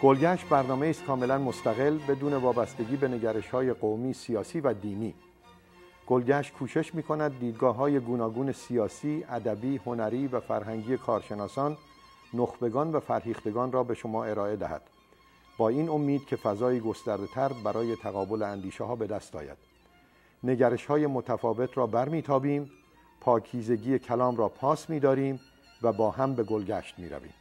گلگشت برنامه است کاملا مستقل بدون وابستگی به نگرش‌های قومی، سیاسی و دینی. گلگشت کوشش می‌کند دیدگاه‌های گوناگون سیاسی، ادبی، هنری و فرهنگی کارشناسان، نخبگان و فرهیختگان را به شما ارائه دهد. با این امید که فضای گسترده‌تر برای تقابل اندیشه‌ها به دست آید. نگرش‌های متفاوت را برمی‌تابیم، پاکیزگی کلام را پاس می‌داریم و با هم به گلگشت می‌رویم.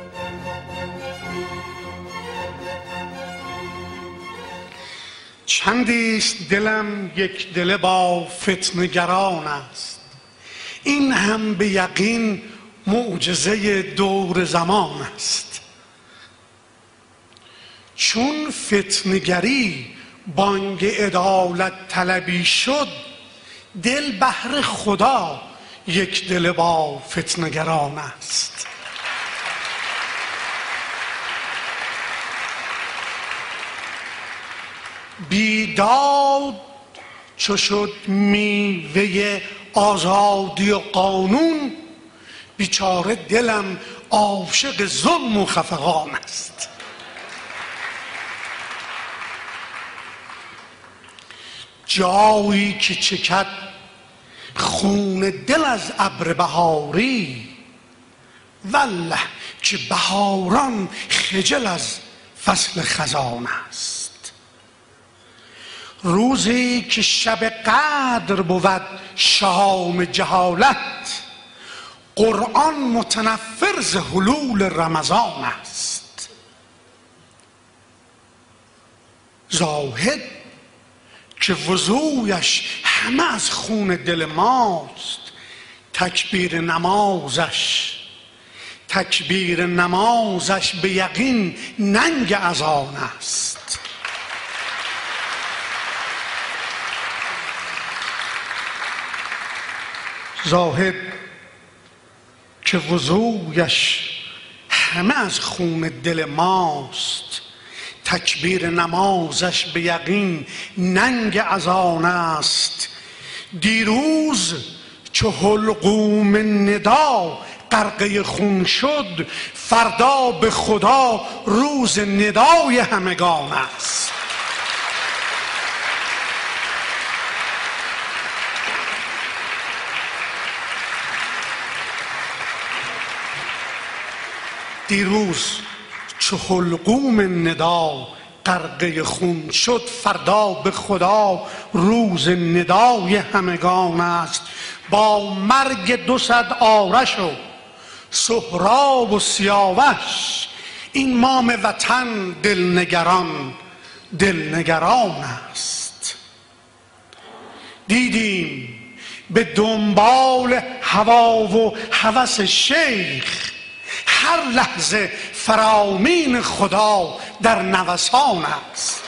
چندیست دلم یک دل با فتنه‌گران است، این هم به یقین معجزه دور زمان است. چون فتنه‌گری بانگ عدالت طلبی شد، دل بهر خدا یک دل با فتنه‌گران است. بیداد چو شد میوه آزادی و قانون، بیچاره دلم عاشق ظلم و خفقان است. جایی که چکد خون دل از ابر بهاری، والله که بهاران خجل از فصل خزان است. روزی که شب قدر بود شام جهالت، قرآن متنفر ز حلول رمضان است. زاهد که وضویش همه از خون دل ماست، تکبیر نمازش به یقین ننگ اذان است. زاهد که وضویش همه از خون دل ماست، تکبیر نمازش به یقین ننگ اذان است. دیروز چو حلقوم ندا غرقه خون شد، فردا به خدا روز ندای همگان است. دیروز چو حلقوم ندا غرقه خون شد، فردا به خدا روز ندای همگان است. با مرگ 200 آرش و سهراب و سیاوش، این مام وطن دلنگران است. دیدیم به دنبال هوا و هوس شیخ، هر لحظه فرامین خدا در نوسان است.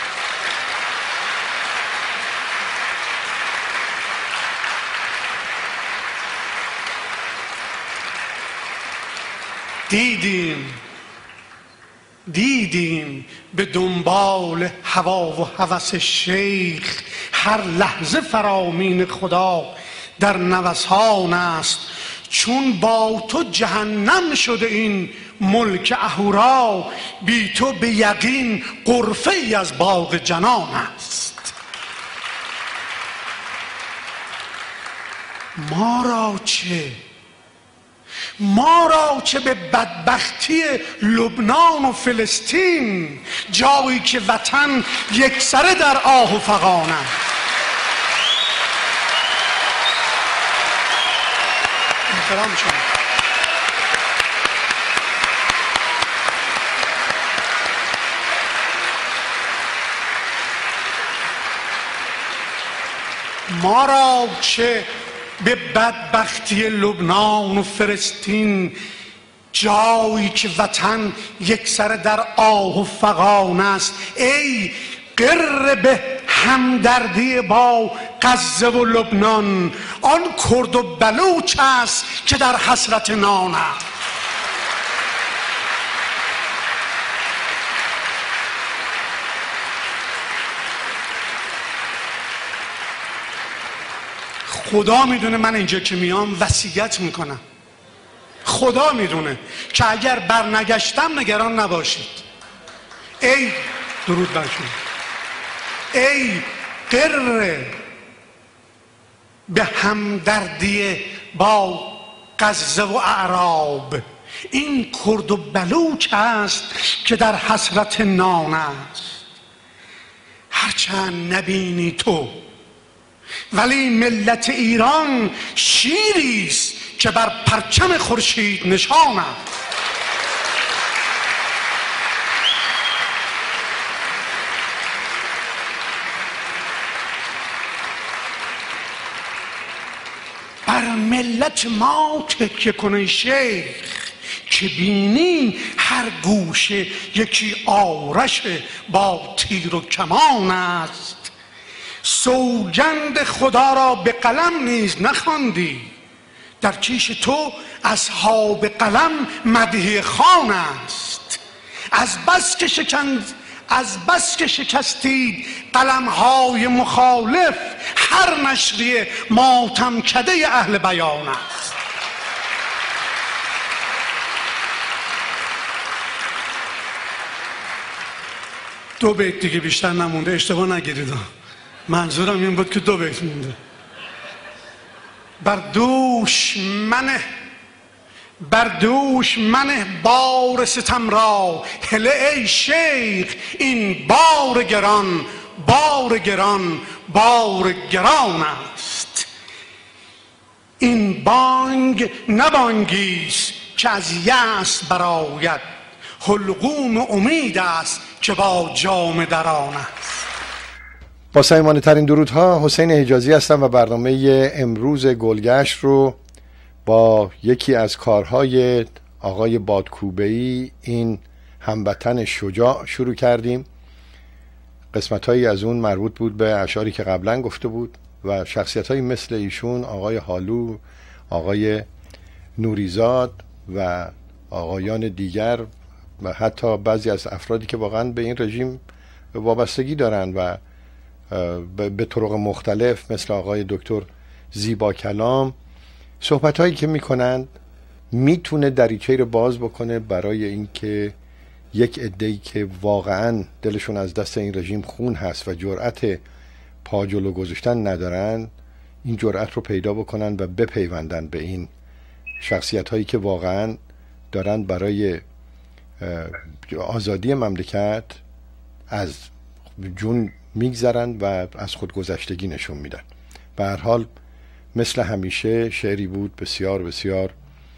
دیدیم به دنبال هوا و هوس شیخ، هر لحظه فرامین خدا در نوسان است. چون با تو جهنم شده این ملک اهورا، بی تو به یقین غرفه ای از باغ جنان است. ما را چه به بدبختی لبنان و فلسطین، جایی که وطن یکسره در آه و فغان است. احترام شما. ما را چه به بدبختی لبنان و فلسطین، جایی که وطن یکسره در آه و فغان است. ای قره به همدردی با غزه و لبنان، آن کرد و بلوچ است که در حسرت نان است. خدا میدونه من اینجا که میام وصیت میکنم، خدا میدونه که اگر برنگشتم نگران نباشید، ای درود بر شما، ای قره به همدردی با غزه و اعراب، این کرد و بلوچ است که در حسرت نان است. هرچند نبینی تو ولی ملت ایران شیری است که بر پرچم خورشید نشان است. بر ملت ما تکیه کن شیخ، که بینی هر گوشه یکی آرش با تیر و کمان است. سوگند خدا را به قلم نیز نخواندی، در کیش تو اصحاب قلم مدحی خوان است. از بس که شکستید قلم‌های مخالف، هر نشریه ماتم کده اهل بیان است. دو بیت دیگه بیشتر نمونده، اشتباه نگیرید، منظورم این بود که دو بیت مونده. بر دوش منه بار ستم را، هله ای شیخ این بار گران، بار گران، بار گران است. این بانگ نبانگیست که از یأس برآید، حلقوم امید است که با جام دران است. با صمیمانه ترین درودها، حسین حجازی هستم و برنامه امروز گلگشت رو با یکی از کارهای آقای بادکوبه‌ای، این هموطن شجاع، شروع کردیم. قسمت‌هایی از اون مربوط بود به اشعاری که قبلا گفته بود و شخصیت‌هایی مثل ایشون، آقای حالو، آقای نوریزاد و آقایان دیگر و حتی بعضی از افرادی که واقعا به این رژیم وابستگی دارن و به طرق مختلف، مثل آقای دکتر زیبا کلام، صحبت هایی که میکنند میتونه دریچه رو باز بکنه برای اینکه یک عده‌ای که واقعا دلشون از دست این رژیم خون هست و جرأت پا جلو گذاشتن ندارن، این جرأت رو پیدا بکنن و بپیوندن به این شخصیت هایی که واقعا دارن برای آزادی مملکت از جون میگذرن و از خودگذشتگی نشون میدن. به هر حال مثل همیشه شعری بود بسیار بسیار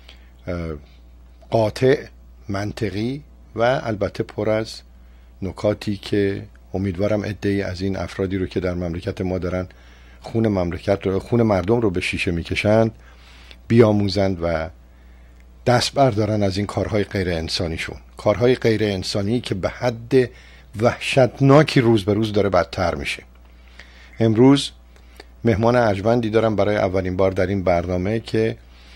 قاطع، منطقی و البته پر از نکاتی که امیدوارم عده‌ای از این افرادی رو که در مملکت ما دارن خون مردم رو به شیشه میکشند بیاموزند و دست بردارن از این کارهای غیر انسانیشون، کارهای غیر انسانی که به حد وحشتناکی روز به روز داره بدتر میشه. امروز مهمان ارجمندی دارم برای اولین بار در این برنامه که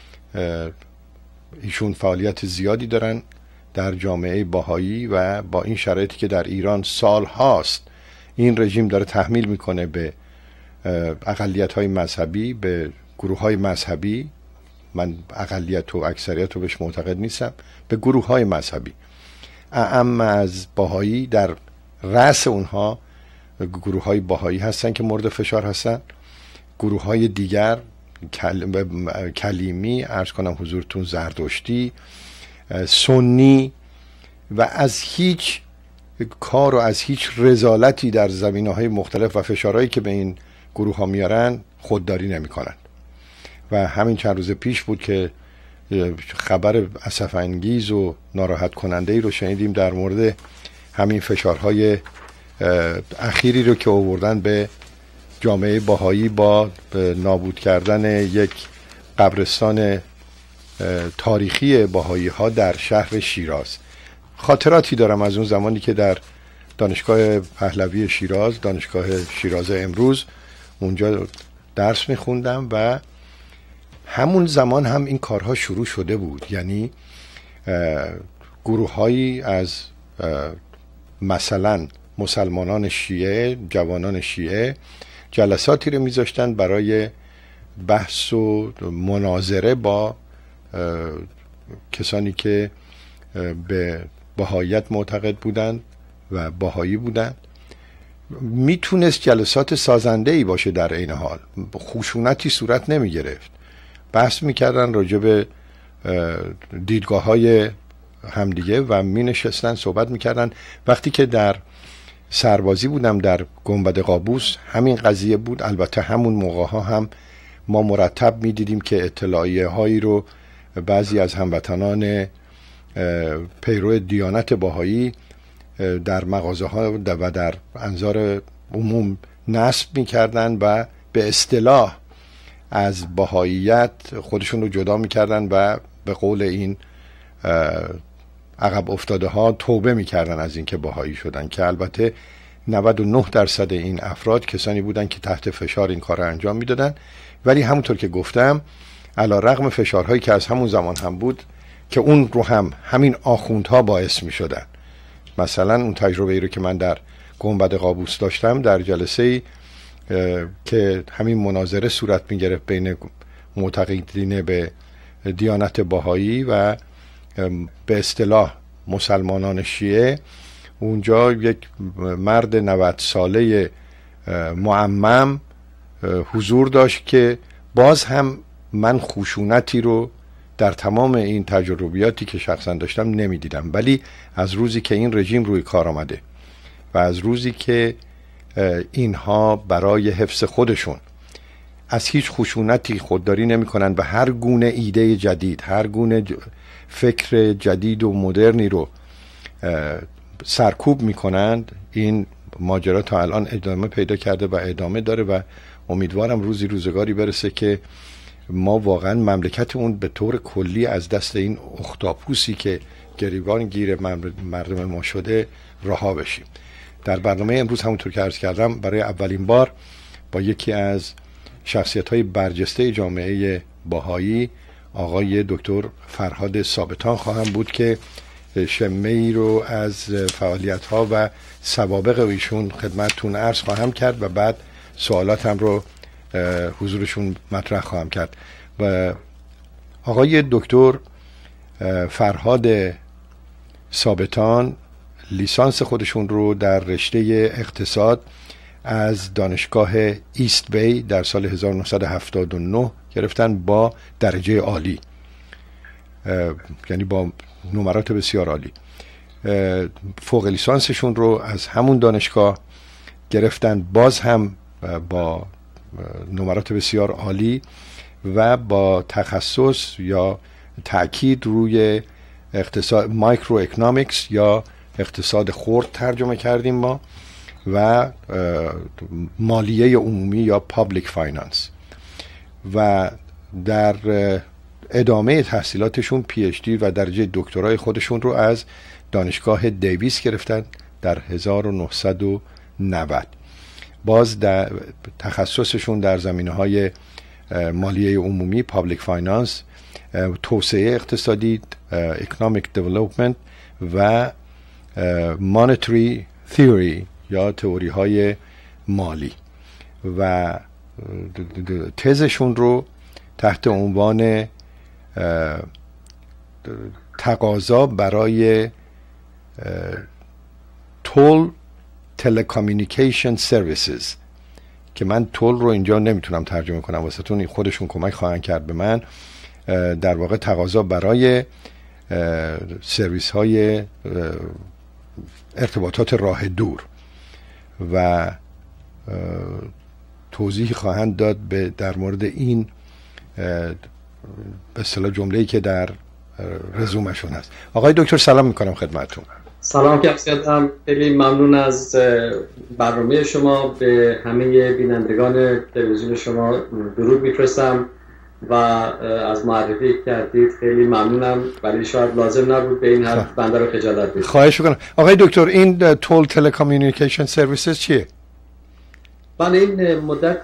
ایشون فعالیت زیادی دارن در جامعه بهایی و با این شرایطی که در ایران سال هاست این رژیم داره تحمیل میکنه به اقلیت‌های مذهبی، به گروه‌های مذهبی، من اقلیت و اکثریت رو بهش معتقد نیستم، به گروه‌های مذهبی، اعم از بهایی، در رأس اونها گروه‌های بهایی هستن که مورد فشار هستن. گروه‌های دیگر کلیمی، عرض کنم حضورتون، زردشتی، سنی و از هیچ کار و از هیچ رذالتی در زمینه‌های مختلف و فشارهایی که به این گروه‌ها میارن خودداری نمی‌کنن. و همین چند روز پیش بود که خبر اسف انگیز و ناراحت کننده ای رو شنیدیم در مورد همین فشارهای اخیری رو که آوردن به جامعه بهایی با نابود کردن یک قبرستان تاریخی بهایی ها در شهر شیراز. خاطراتی دارم از اون زمانی که در دانشگاه پهلوی شیراز، دانشگاه شیراز امروز، اونجا درس میخوندم و همون زمان هم این کارها شروع شده بود. یعنی گروه‌هایی از مثلا مسلمانان شیعه، جوانان شیعه، جلساتی رو میذاشتن برای بحث و مناظره با کسانی که به بهاییت معتقد بودند و بهایی بودند. میتونست جلسات سازنده‌ای باشه، در عین حال خشونتی صورت نمی گرفت. بحث میکردن راجع به دیدگاه‌های همدیگه و می نشستن صحبت میکردن. وقتی که در سربازی بودم در گنبد قابوس همین قضیه بود. البته همون موقع ها هم ما مرتب می دیدیم که اطلاعیه هایی رو بعضی از هموطنان پیرو دیانت بهایی در مغازه ها و در انظار عموم نصب می کردن و به اصطلاح از بهاییت خودشون رو جدا می کردن و به قول این عقب افتاده ها توبه می کردن از اینکه بهایی شدن، که البته 99% این افراد کسانی بودن که تحت فشار این کار رو انجام می دادن. ولی همونطور که گفتم علی رغم فشارهایی که از همون زمان هم بود که اون رو هم همین آخوندها باعث می شدن. مثلا اون تجربه ای رو که من در گنبد قابوس داشتم در جلسه که همین مناظره صورت می گرفت بین معتقدین به دیانت بهایی و به اصطلاح مسلمانان شیعه، اونجا یک مرد 90 ساله معمم حضور داشت که باز هم من خشونتی رو در تمام این تجربیاتی که شخصا داشتم نمیدیدم. ولی از روزی که این رژیم روی کار آمده و از روزی که اینها برای حفظ خودشون از هیچ خشونتی خودداری نمی کنن و هر گونه ایده جدید، هر گونه فکر جدید و مدرنی رو سرکوب می کنند، این ماجرا تا الان ادامه پیدا کرده و ادامه داره و امیدوارم روزگاری برسه که ما واقعا مملکت اون به طور کلی از دست این اختاپوسی که گریبان گیر مردم ما شده رها بشیم. در برنامه امروز همونطور که عرض کردم برای اولین بار با یکی از شخصیت‌های برجسته جامعه بهایی آقای دکتر فرهاد ثابتان خواهم بود که شمه‌ای رو از فعالیت‌ها و سوابق ایشون خدمتتون عرض خواهم کرد و بعد سوالاتم رو حضورشون مطرح خواهم کرد. و آقای دکتر فرهاد ثابتان لیسانس خودشون رو در رشته اقتصاد از دانشگاه ایست بی در سال 1979 گرفتن با درجه عالی، یعنی با نمرات بسیار عالی. فوق لیسانسشون رو از همون دانشگاه گرفتن باز هم با نمرات بسیار عالی و با تخصص یا تأکید روی اقتصاد مایکرو اکونومیکس یا اقتصاد خرد ترجمه کردیم ما و مالیه عمومی یا پابلیک فایننس. و در ادامه تحصیلاتشون پی اچ دی و درجه دکترای خودشون رو از دانشگاه دیویس گرفتن در 1990. باز در تخصصشون در زمینه‌های مالیه عمومی پابلیک فایننس، توسعه اقتصادی اکونومیک دیولپمنت و مانیتری تئوری یا تئوری های مالی. و تزشون رو تحت عنوان تقاضا برای تول تلکامیونیکیشن سرویسز، که من تول رو اینجا نمیتونم ترجمه کنم واسهتون، خودشون کمک خواهند کرد به من، در واقع تقاضا برای سرویس های ارتباطات راه دور و توضیح خواهند داد در مورد این به اصطلاح جمله‌ای که در رزومشون هست. آقای دکتر سلام میکنم خدمتتون. سلام کیفیتم، خیلی ممنون از برنامه شما. به همه بینندگان تلویزیون شما درود میفرستم و از معرفی کردید خیلی ممنونم، ولی شاید لازم نبود به این حرف بنده رو خجالت بدید. خواهش میکنم. آقای دکتر این تول تلکامیونیکیشن سرویسز چیه؟ من این مدت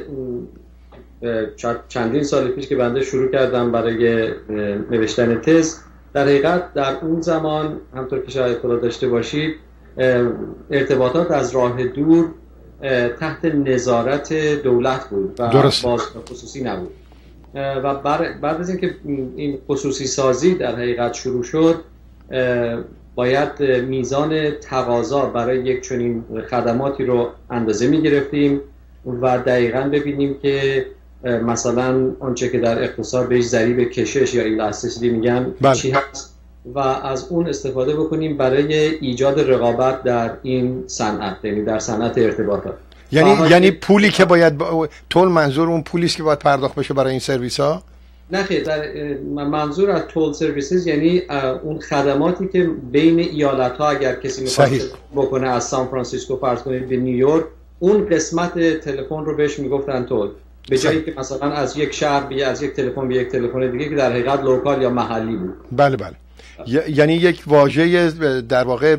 چندین سال پیش که بنده شروع کردم برای نوشتن تز، در حقیقت در اون زمان همطور که شاید اطلاع داشته باشید ارتباطات از راه دور تحت نظارت دولت بود و باز خصوصی نبود و بعد از اینکه این خصوصی سازی در حقیقت شروع شد، باید میزان تقاضا برای یک چنین خدماتی رو اندازه میگرفتیم و دقیقاً ببینیم که مثلا آنچه که در اقتصاد بهش ضریب کشش یا ایلاستیسیتی میگن چی هست و از اون استفاده بکنیم برای ایجاد رقابت در این صنعت، یعنی در صنعت ارتباطات. یعنی پولی که باید تول، منظور اون پولی است که باید پرداخت بشه برای این سرویس ها؟ نه خیر، منظور از تول سرویسز یعنی اون خدماتی که بین ایالت ها اگر کسی میخواد بکنه از سان فرانسیسکو فرض کنید به نیویورک، اون قسمت تلفن رو بهش میگفتن تول، به جایی که مثلا از یک شهر از یک تلفن به یک تلفن دیگه که در حقیقت لوکال یا محلی بود. بله بله. یعنی یک واژه در واقع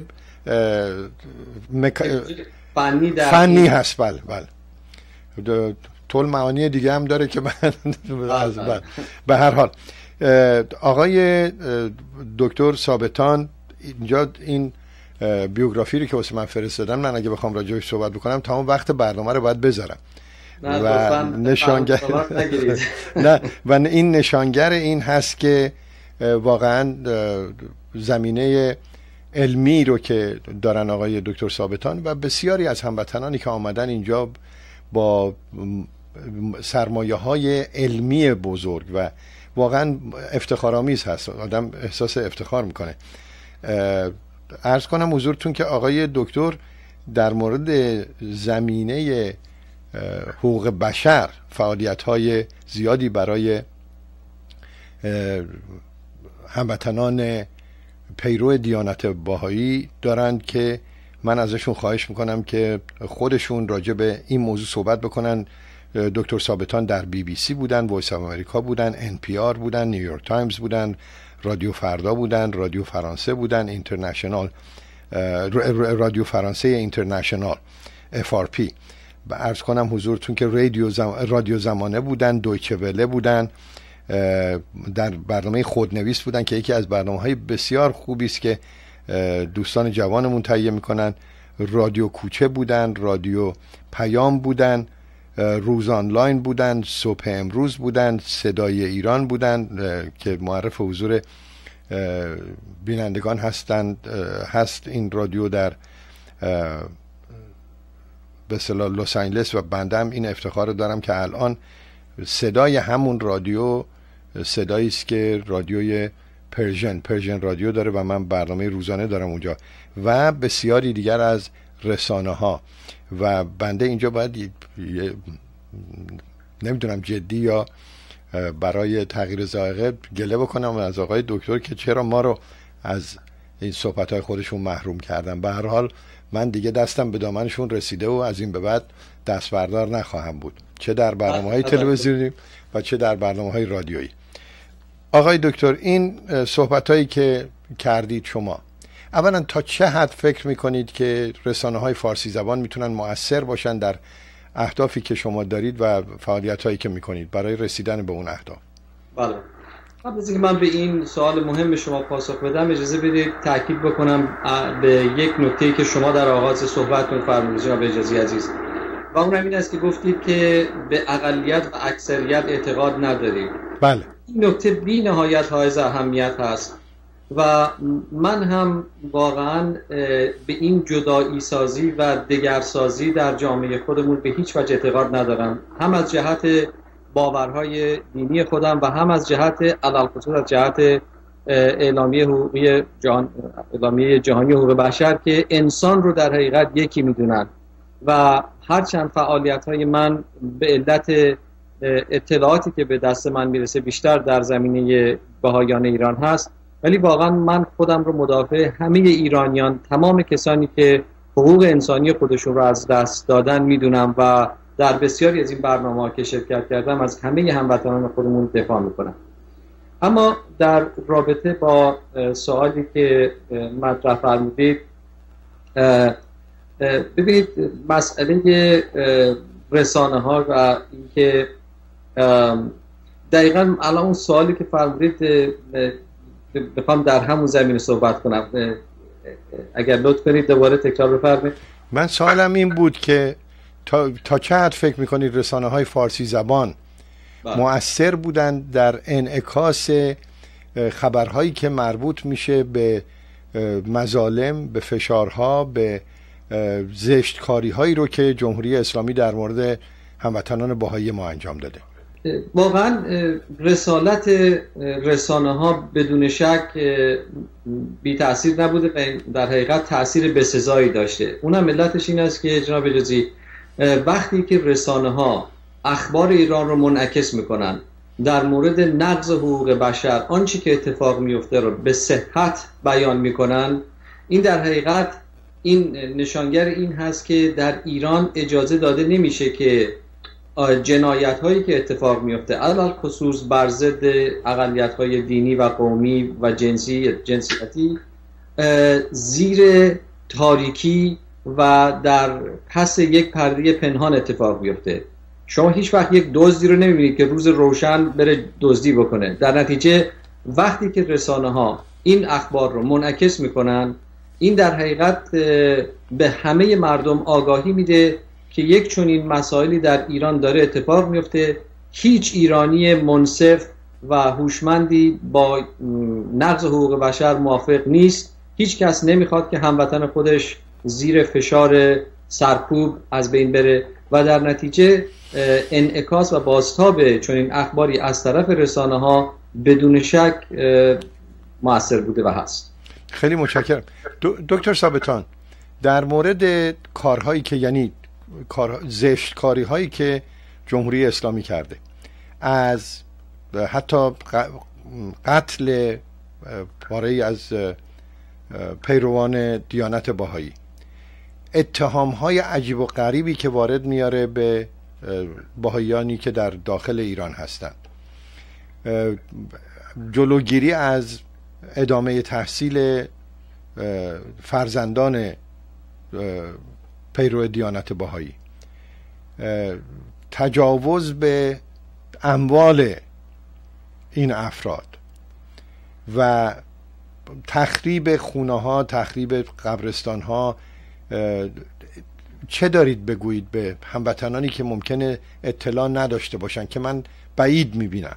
فنی هست. بله بله. تول معانی دیگه هم داره که من به هر حال آقای دکتر ثابتان اینجا این بیوگرافی رو که واسه من فرستادن، من اگه بخوام راجعش صحبت بکنم تمام وقت برنامه رو باید بذارم و نشانگر نه و این نشانگر این هست که واقعا زمینه علمی رو که دارن آقای دکتر ثابتان و بسیاری از هموطنانی که آمدن اینجا با سرمایه‌های علمی بزرگ و واقعا افتخارآمیز هست، آدم احساس افتخار میکنه. عرض کنم حضورتون که آقای دکتر در مورد زمینه حقوق بشر فعالیت‌های زیادی برای هموطنان پیرو دیانت بهایی دارند که من ازشون خواهش میکنم که خودشون راجع به این موضوع صحبت بکنن. دکتر ثابتان در BBC بودن، وایس آف امریکا بودن، NPR بودن، نیویورک تایمز بودن، رادیو فردا بودن، رادیو فرانسه بودن، اینترنشنال، رادیو فرانسه اینترنشنال FRP. عرض کنم حضورتون که رادیو زمانه بودن، دویچه وله بودن، در برنامه خودنویس بودن که یکی از برنامه‌های بسیار خوبی است که دوستان جوانمون تهیه میکنن، رادیو کوچه بودن، رادیو پیام بودن، روز آنلاین بودن، صبح امروز بودن، صدای ایران بودن که معرف حضور بینندگان هست این رادیو در به اصطلاح لس آنجلس و بنده هم این افتخار رو دارم که الان صدای همون رادیو صدایی است که رادیوی پرژن رادیو داره و من برنامه روزانه دارم اونجا و بسیاری دیگر از رسانه ها و بنده اینجا باید نمیدونم جدی یا برای تغییر ذائقه گله بکنم از آقای دکتر که چرا ما رو از این صحبت‌های خودشون محروم کردن. به هر حال من دیگه دستم به دامنشون رسیده و از این به بعد دست بردار نخواهم بود، چه در برنامه‌های تلویزیونی و چه در برنامه‌های رادیویی. آقای دکتر، این صحبت‌هایی که کردید شما، اولا تا چه حد فکر میکنید که رسانه‌های فارسی زبان میتونن مؤثر باشن در اهدافی که شما دارید و فعالیت‌هایی که میکنید برای رسیدن به اون اهداف؟ بله. قبل از اینکه من به این سوال مهم شما پاسخ بدم اجازه بدید تاکید بکنم به یک نکته‌ای که شما در آغاز صحبتتون فرمودید جناب اجازی عزیز، و اون این است که گفتید که به اقلیت و اکثریت اعتقاد ندارید. بله. این نکته بی نهایت حائز اهمیت هست و من هم واقعا به این جدایی سازی و دگرسازی در جامعه خودمون به هیچ وجه اعتقاد ندارم، هم از جهت باورهای دینی خودم و هم از جهت علالخصوص از جهت اعلامیه جهانی حقوق بشر که انسان رو در حقیقت یکی میدونن و هرچند فعالیت‌های من به علت اطلاعاتی که به دست من میرسه بیشتر در زمینه بهایان ایران هست، ولی واقعا من خودم رو مدافع همه ایرانیان، تمام کسانی که حقوق انسانی خودشون رو از دست دادن میدونم و در بسیاری از این برنامه‌ها که شرکت کردم از همه هموطنان خودمون دفاع میکنم. اما در رابطه با سوالی که مطرح فرمودید، ببینید مسئله رسانه‌ها و اینکه دقیقاً الان اون سوالی که فرمودید بخوام در همون زمینه صحبت کنم، اگر لطف کنید دوباره تکرار بفرمایید. من سوالم این بود که تا چه حد فکر میکنید رسانه‌های فارسی زبان مؤثر بودن در انعکاس خبرهایی که مربوط میشه به مظالم، به فشارها، به زشتکاری هایی رو که جمهوری اسلامی در مورد هموطنان بهایی ما انجام داده. واقعا رسالت رسانه ها بدون شک بی تأثیر نبوده و در حقیقت تأثیر بسزایی داشته. اونم علتش این است که جناب اجازی وقتی که رسانه ها اخبار ایران رو منعکس میکنن، در مورد نقض حقوق بشر آنچه که اتفاق میفته رو به صحت بیان میکنن، این در حقیقت این نشانگر این هست که در ایران اجازه داده نمیشه که جنایت هایی که اتفاق میفته علل خصوص بر ضد اقلیت های دینی و قومی و جنسیتی زیر تاریکی و در پس یک پرده پنهان اتفاق بیفته. شما هیچ وقت یک دزدی رو نمیبینید که روز روشن بره دزدی بکنه. در نتیجه وقتی که رسانه ها این اخبار رو منعکس میکنن، این در حقیقت به همه مردم آگاهی میده که یک چنین مسائلی در ایران داره اتفاق میفته. هیچ ایرانی منصف و هوشمندی با نقض حقوق بشر موافق نیست. هیچ کس نمیخواد که هموطن خودش زیر فشار سرکوب از بین بره و در نتیجه انعکاس و بازتاب چنین اخباری از طرف رسانه ها بدون شک مؤثر بوده و هست. خیلی متشکرم. دکتر ثابتان، در مورد کارهایی که یعنی زشتکاری هایی که جمهوری اسلامی کرده، از حتی قتل پاره‌ای از پیروان دیانت بهایی، اتهام های عجیب و غریبی که وارد میاره به بهاییانی که در داخل ایران هستند، جلوگیری از ادامه تحصیل فرزندان پیرو دیانت بهایی، تجاوز به اموال این افراد و تخریب خونه ها، تخریب قبرستان ها، چه دارید بگویید به هموطنانی که ممکنه اطلاع نداشته باشن که من بعید میبینم؟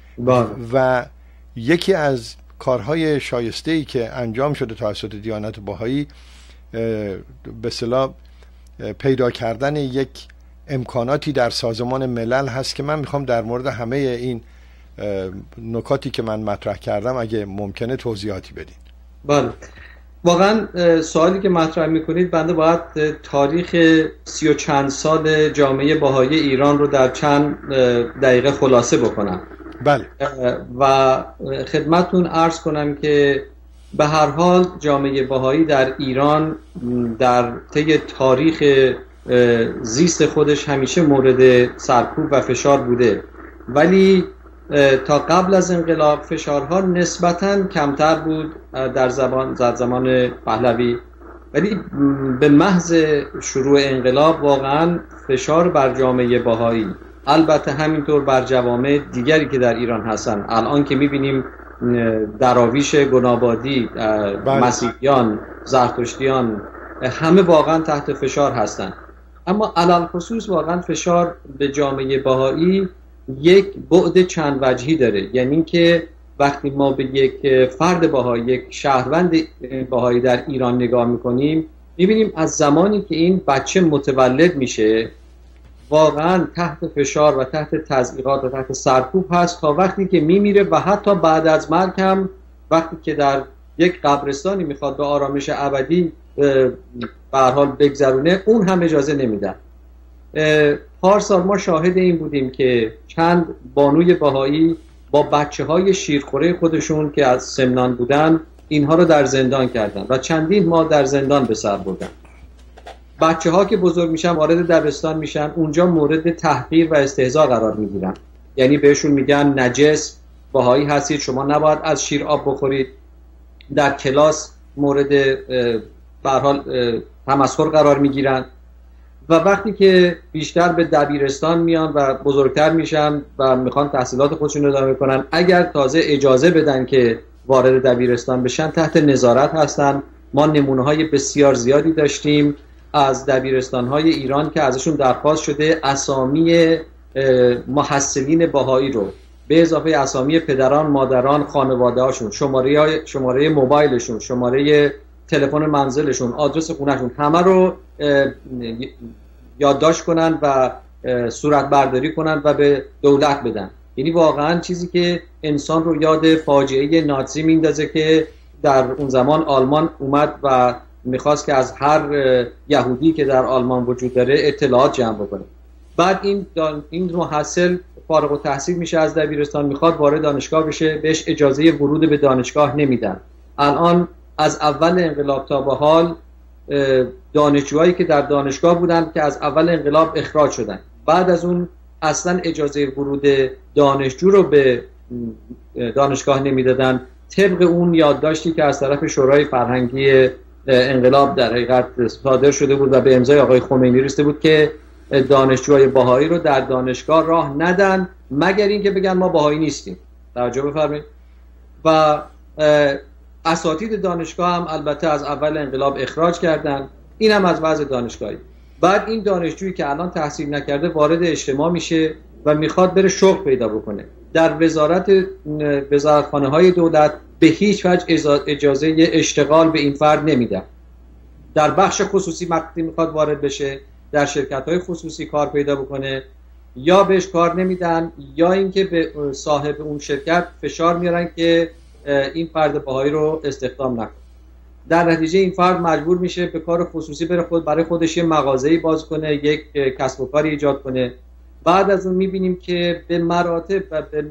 و یکی از کارهای شایسته‌ای که انجام شده توسط دیانت بهایی به اصطلاح پیدا کردن یک امکاناتی در سازمان ملل هست که من میخوام در مورد همه این نکاتی که من مطرح کردم اگه ممکنه توضیحاتی بدین. بله، واقعا سوالی که مطرح میکنید، بنده باید تاریخ 30 و چند سال جامعه بهایی ایران رو در چند دقیقه خلاصه بکنم. بله. و خدمتتون عرض کنم که به هر حال جامعه بهایی در ایران در طی تاریخ زیست خودش همیشه مورد سرکوب و فشار بوده، ولی تا قبل از انقلاب فشارها نسبتاً کمتر بود در زمان پهلوی، ولی به محض شروع انقلاب واقعاً فشار بر جامعه بهایی، البته همینطور بر جوامع دیگری که در ایران هستن، الان که میبینیم دراویش گنابادی، مسیحیان، زرتشتیان، همه واقعا تحت فشار هستند. اما علل خصوص واقعا فشار به جامعه بهایی یک بعد چند وجهی داره. یعنی که وقتی ما به یک فرد بهایی، یک شهروند بهایی در ایران نگاه میکنیم، میبینیم از زمانی که این بچه متولد میشه واقعا تحت فشار و تحت تضییقات و تحت سرکوب هست تا وقتی که میمیره و حتی بعد از مرگ هم وقتی که در یک قبرستانی میخواد به آرامش ابدی به هر حال بگذرونه، اون هم اجازه نمیدن. پارسال ما شاهد این بودیم که چند بانوی بهایی با بچه‌های شیرخوره خودشون که از سمنان بودن اینها رو در زندان کردن و چندین ماه در زندان به سر بردن. بچه‌ها که بزرگ میشن وارد دبستان میشن، اونجا مورد تحقیر و استهزاء قرار میگیرن. یعنی بهشون میگن نجس، بهایی هستید، شما نباید از شیر آب بخورید. در کلاس مورد به هر حال تمسخر قرار میگیرن و وقتی که بیشتر به دبیرستان میان و بزرگتر میشن و میخوان تحصیلات خودشون رو ادامه کنن، اگر تازه اجازه بدن که وارد دبیرستان بشن تحت نظارت هستن. ما نمونه‌های بسیار زیادی داشتیم از دبیرستان‌های ایران که ازشون درخواست شده اسامی محصلین بهایی رو به اضافه اسامی پدران، مادران، خانواده هاشون، شماره موبایلشون، شماره تلفن منزلشون، آدرس خونهشون، همه رو یادداشت کنن و صورت برداری کنن و به دولت بدن. یعنی واقعا چیزی که انسان رو یاد فاجعه نازی میندازه که در اون زمان آلمان اومد و میخواست که از هر یهودی که در آلمان وجود داره اطلاعات جمع بکنه. بعد این محصل فارغ التحصیل میشه از دبیرستان، میخواد وارد دانشگاه بشه، بهش اجازه ورود به دانشگاه نمیدن. الان از اول انقلاب تا به حال دانشجوهایی که در دانشگاه بودن که از اول انقلاب اخراج شدن، بعد از اون اصلا اجازه ورود دانشجو رو به دانشگاه نمیدادن. طبق اون یادداشتی که از طرف شورای فرهنگی انقلاب در حقیقت صادر شده بود و به امضای آقای خمینی رسیده بود که دانشجوهای بهایی رو در دانشگاه راه ندن مگر اینکه بگن ما بهایی نیستیم. توجه بفرمایید. و اساتید دانشگاه هم البته از اول انقلاب اخراج کردن. این هم از وضع دانشگاهی. بعد این دانشجویی که الان تحصیل نکرده وارد اجتماع میشه و میخواد بره شغل پیدا بکنه. در وزارتخانه‌های دولت به هیچ وجه اجازه اشتغال به این فرد نمیدن. در بخش خصوصی وقتی میخواد وارد بشه، در شرکت‌های خصوصی کار پیدا بکنه، یا بهش کار نمیدن یا اینکه به صاحب اون شرکت فشار میارن که این فرد بهایی رو استخدام نکنه. در نتیجه این فرد مجبور میشه به کار خصوصی بره، برای خودش یه مغازه‌ای باز کنه، یک کسب و کاری ایجاد کنه. بعد از اون میبینیم که به مراتب و به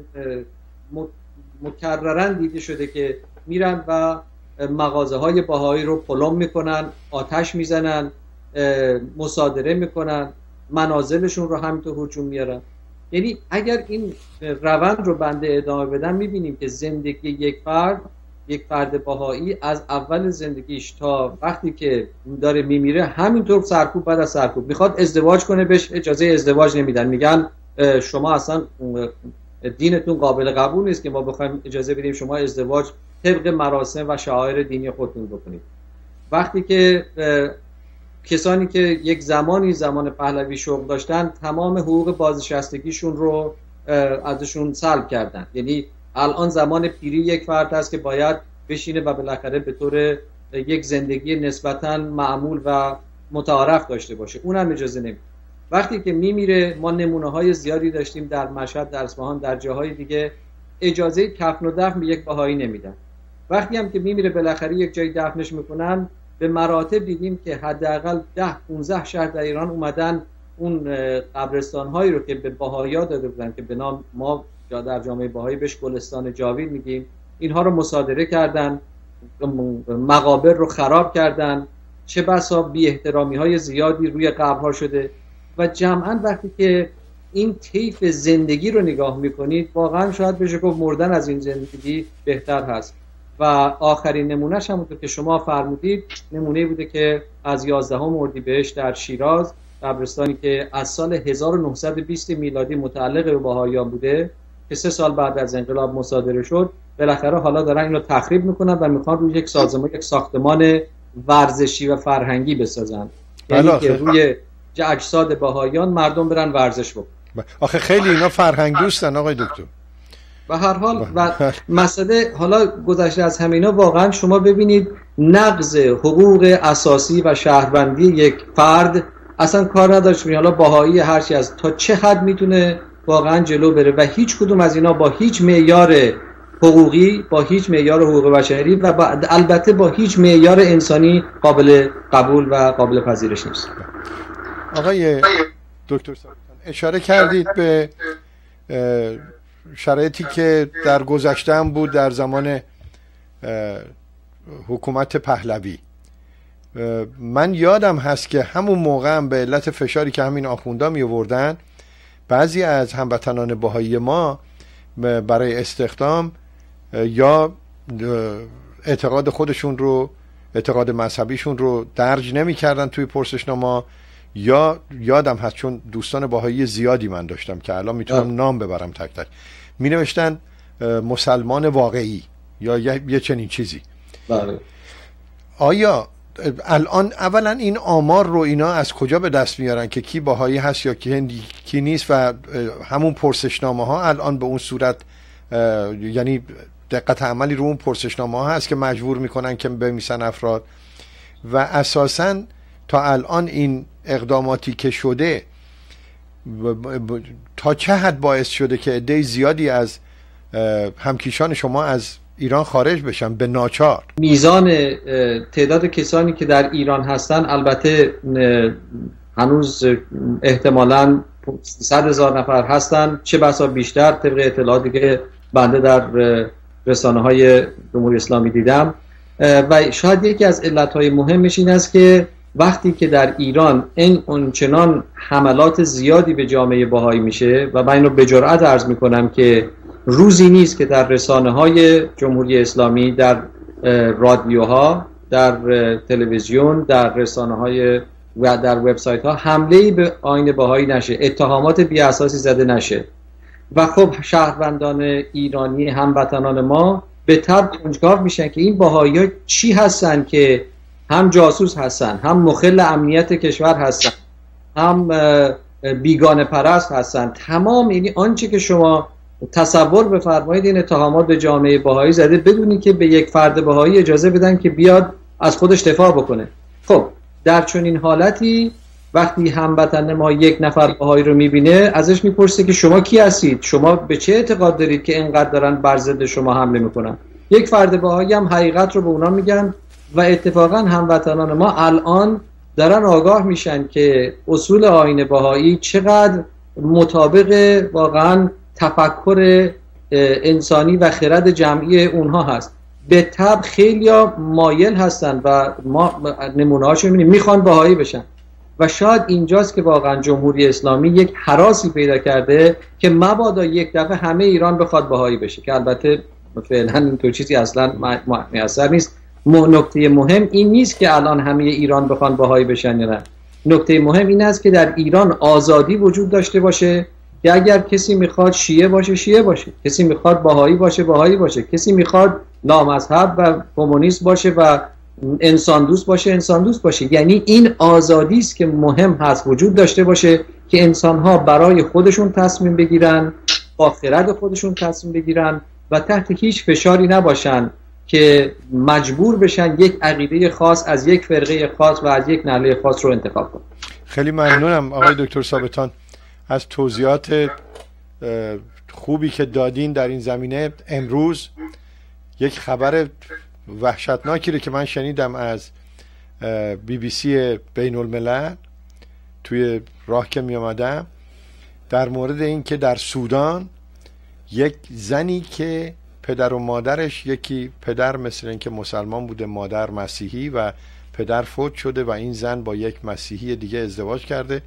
مکررن دیده شده که میرن و مغازه‌های بهایی رو پلم میکنن، آتش میزنن، مصادره میکنن، منازلشون رو همینطور هجوم میارن. یعنی اگر این روند رو بنده ادامه بدم میبینیم که زندگی یک فرد بهایی از اول زندگیش تا وقتی که داره میمیره همینطور سرکوب بعد از سرکوب. میخواد ازدواج کنه، بهش اجازه ازدواج نمیدن، میگن شما اصلا دینتون قابل قبول نیست که ما بخوایم اجازه بدیم شما ازدواج طبق مراسم و شعائر دینی خودتون بکنید. وقتی که کسانی که یک زمان پهلوی شغل داشتن تمام حقوق بازنشستگیشون رو ازشون سلب کردن. یعنی الان زمان پیری یک فرد هست که باید بشینه و بالاخره به طور یک زندگی نسبتاً معمول و متعارف داشته باشه، اونم اجازه نمیده. وقتی که میمیره، ما نمونه های زیادی داشتیم در مشهد، در اصفهان، در جاهای دیگه، اجازه کفن و دفن به یک بهایی نمیدن. وقتی هم که میمیره بالاخره یک جای دفنش میکنن، به مراتب دیدیم که حداقل 10-15 شهر در ایران اومدن اون قبرستان هایی رو که به بهائی‌ها داده بودن که به نام ما در جامعه بهایی بهش گلستان جاوید میگیم، اینها رو مصادره کردن، مقابر رو خراب کردن، چه بسا بی احترامی های زیادی روی قبرها شده. و جمعاً وقتی که این طیف زندگی رو نگاه میکنید، واقعا شاید بشه گفت مردن از این زندگی بهتر هست. و آخرین نمونهش همونطور که شما فرمودید نمونه بوده که از 11 اردیبهشت در شیراز، قبرستانی که از سال 1920 میلادی متعلق به بهائیان بوده که 3 سال بعد از انقلاب مصادره شد، بالاخره حالا دارن اینو تخریب میکنن و میخوان روی یک ساختمان ورزشی و فرهنگی بسازن. یعنی که روی اجساد بهائیان مردم برن ورزش بکنن. آخه خیلی اینا فرهنگ دوستن آقای دکتر. به هر حال و مسئله حالا گذشته از همینا، واقعا شما ببینید نقض حقوق اساسی و شهروندی یک فرد اصلا کار نداشت. حالا بهایی هرچی از تا چه حد میتونه واقعا جلو بره و هیچ کدوم از اینا با هیچ معیار حقوقی، با هیچ معیار حقوق بشری و البته با هیچ معیار انسانی قابل قبول و قابل پذیرش نیست. آقای دکتر اشاره کردید به شرایطی که در گذشته هم بود در زمان حکومت پهلوی. من یادم هست که همون موقع هم به علت فشاری که همین آخوندا می آوردن، بعضی از هموطنان بهایی ما برای استخدام یا اعتقاد خودشون رو، اعتقاد مذهبیشون رو درج نمی کردن توی پرسشنامه، یا یادم هست چون دوستان بهایی زیادی من داشتم که الان میتونم نام ببرم تک تک، می نوشتن مسلمان واقعی یا یه چنین چیزی. بله. آیا الان اولا این آمار رو اینا از کجا به دست میارن که کی بهایی هست یا کی نیست؟ و همون پرسشنامه ها الان به اون صورت، یعنی دقت عملی رو اون پرسشنامه ها هست که مجبور میکنن که بمیسن افراد. و اساسا تا الان این اقداماتی که شده تا چه حد باعث شده که عده زیادی از همکیشان شما از ایران خارج بشن به ناچار؟ میزان تعداد کسانی که در ایران هستن البته هنوز احتمالاً 100,000 نفر هستن، چه بسا بیشتر طبق اطلاعاتی که بنده در رسانه‌های جمهوری اسلامی دیدم. و شاید یکی از علتهای مهمش این است که وقتی که در ایران این اونچنان حملات زیادی به جامعه بهایی میشه، و من اینو به جرئت عرض میکنم که روزی نیست که در رسانه‌های جمهوری اسلامی، در رادیوها، در تلویزیون، در رسانه‌های و در وبسایت‌ها حمله‌ای به آیین بهایی نشه، اتهامات بی اساسی زده نشه. و خب شهروندان ایرانی هموطنان ما به طبع کنجکاو میشن که این بهایی‌ها چی هستن که هم جاسوس هستن، هم مخل امنیت کشور هستن، هم بیگانه پرست هستن. تمام یعنی آنچه که شما تصور بفرمایید این اتهامات به جامعه بهایی زده بدونی که به یک فرد بهایی اجازه بدن که بیاد از خودش دفاع بکنه. خب در چنین حالتی وقتی هموطن ما یک نفر بهایی رو میبینه ازش میپرسه که شما کی هستید؟ شما به چه اعتقاد دارید که اینقدر دارن بر ضد شما حمله میکنن؟ یک فرد بهایی هم حقیقت رو به اونا میگن و اتفاقا هموطنان ما الان دارن آگاه میشن که اصول آیین بهایی چقدر مطابق واقعا تفکر انسانی و خرد جمعی اونها هست. به طبع خیلیا مایل هستن و ما نمونه‌هاشو می‌بینیم میخوان بهایی بشن. و شاید اینجاست که واقعا جمهوری اسلامی یک هراسی پیدا کرده که مبادا یک دفعه همه ایران بخواد بهایی بشه، که البته فعلا اینطور چیزی اصلا میسر نیست. نکته مهم این نیست که الان همه ایران بخوان بهایی بشن یا نه. نکته مهم این است که در ایران آزادی وجود داشته باشه که اگر کسی میخواد شیعه باشه شیعه باشه، کسی میخواد بهایی باشه بهایی باشه، کسی میخواد لامذهب و کمونیست باشه و انسان دوست باشه انسان دوست باشه. یعنی این آزادی است که مهم هست وجود داشته باشه که انسان‌ها برای خودشون تصمیم بگیرن، با خرد خودشون تصمیم بگیرن و تحت هیچ فشاری نباشن که مجبور بشن یک عقیده خاص از یک فرقه خاص و از یک نهله خاص رو انتخاب کنن. خیلی ممنونم آقای دکتر ثابتان از توضیحات خوبی که دادین در این زمینه. امروز یک خبر وحشتناکی رو که من شنیدم از BBC بین الملل توی راه که می آمدم در مورد این که در سودان یک زنی که پدر و مادرش، یکی پدر مثل این که مسلمان بوده، مادر مسیحی، و پدر فوت شده و این زن با یک مسیحی دیگه ازدواج کرده،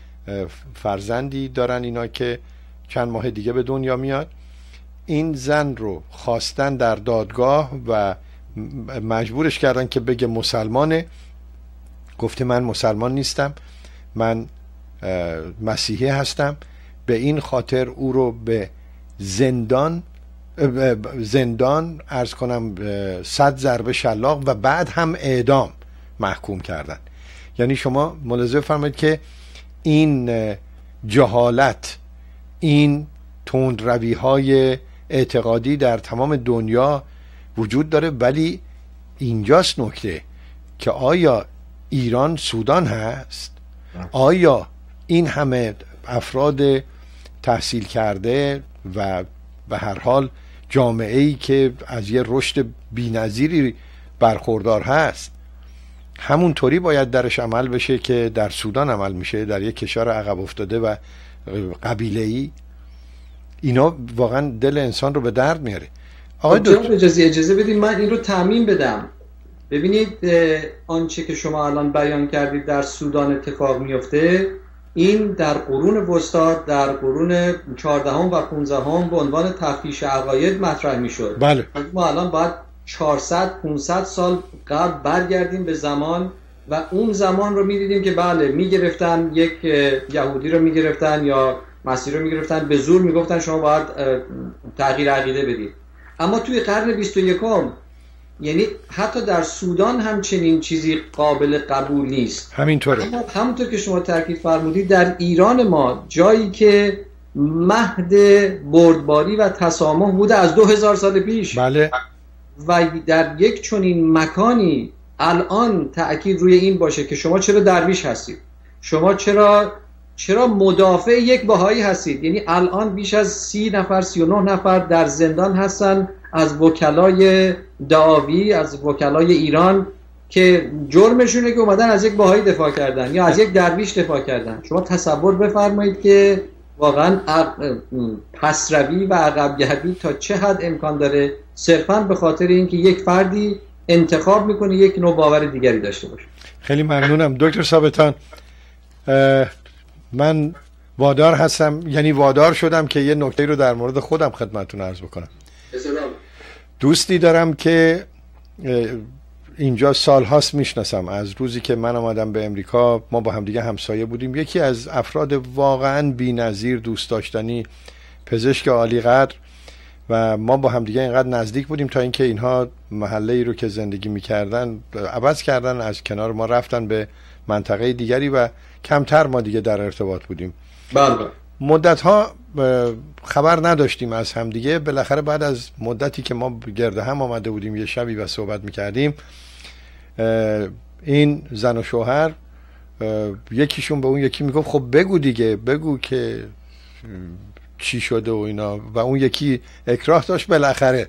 فرزندی دارن اینا که چند ماه دیگه به دنیا میاد. این زن رو خواستن در دادگاه و مجبورش کردن که بگه مسلمانه. گفته من مسلمان نیستم، من مسیحی هستم. به این خاطر او رو به زندان عرض کنم 100 ضربه شلاق و بعد هم اعدام محکوم کردن. یعنی شما ملاحظه فرمایید که این جهالت، این تندروی های اعتقادی در تمام دنیا وجود داره. ولی اینجاست نکته که آیا ایران سودان هست؟ آیا این همه افراد تحصیل کرده و به هر حال جامعه‌ای که از یه رشد بی‌نظیری برخوردار هست همونطوری باید درش عمل بشه که در سودان عمل میشه، در یک کشور عقب افتاده و قبیله‌ای؟ اینا واقعا دل انسان رو به درد میاره. آقای دکتر اجازه بدید من این رو تعمیم بدم. ببینید آنچه که شما الان بیان کردید در سودان اتفاق میفته، این در قرون وسطا، در قرون 14 و 15 به عنوان تفتیش عقاید مطرح میشد. بله. ما الان باید 400-500 سال قبل برگردیم به زمان و اون زمان رو میدیدیم که بله میگرفتن یک یهودی رو میگرفتن یا مسیحی رو میگرفتن، به زور میگفتن شما باید تغییر عقیده بدید. اما توی قرن 21 یعنی حتی در سودان هم چنین چیزی قابل قبول نیست. همینطوره. همونطور که شما تاکید فرمودید در ایران ما جایی که مهد بردباری و تسامح بوده از 2000 سال پیش، بله، و در یک چنین مکانی الان تأکید روی این باشه که شما چرا درویش هستید، شما چرا مدافع یک بهایی هستید. یعنی الان بیش از 30 نفر 39 نفر در زندان هستن از وکلای دعاوی، از وکلای ایران، که جرمشونه که اومدن از یک بهایی دفاع کردن یا از یک درویش دفاع کردن. شما تصور بفرمایید که واقعا پسروی و عقب‌گردی تا چه حد امکان داره صرفاً به خاطر اینکه یک فردی انتخاب میکنه یک نوع باور دیگری داشته باشه. خیلی ممنونم دکتر ثابتان. من وادار هستم، یعنی وادار شدم که یه نکته رو در مورد خودم خدمتتون عرض بکنم. دوستی دارم که اینجا سالهاست میشناسم، از روزی که من آمدم به امریکا ما با همدیگه همسایه بودیم. یکی از افراد واقعا بی‌نظیر دوست داشتنی، پزشک عالی قدر، و ما با همدیگه اینقدر نزدیک بودیم تا اینکه اینها محله ای رو که زندگی میکردن عوض کردن، از کنار ما رفتن به منطقه دیگری و کمتر ما دیگه در ارتباط بودیم. بله. مدت ها خبر نداشتیم از همدیگه. بالاخره بعد از مدتی که ما گرد هم آمده بودیم یه شبی و صحبت میکردیم، این زن و شوهر یکیشون به اون یکی میگفت خب بگو دیگه، بگو که چی شده و اینا، و اون یکی اکراه داشت. بالاخره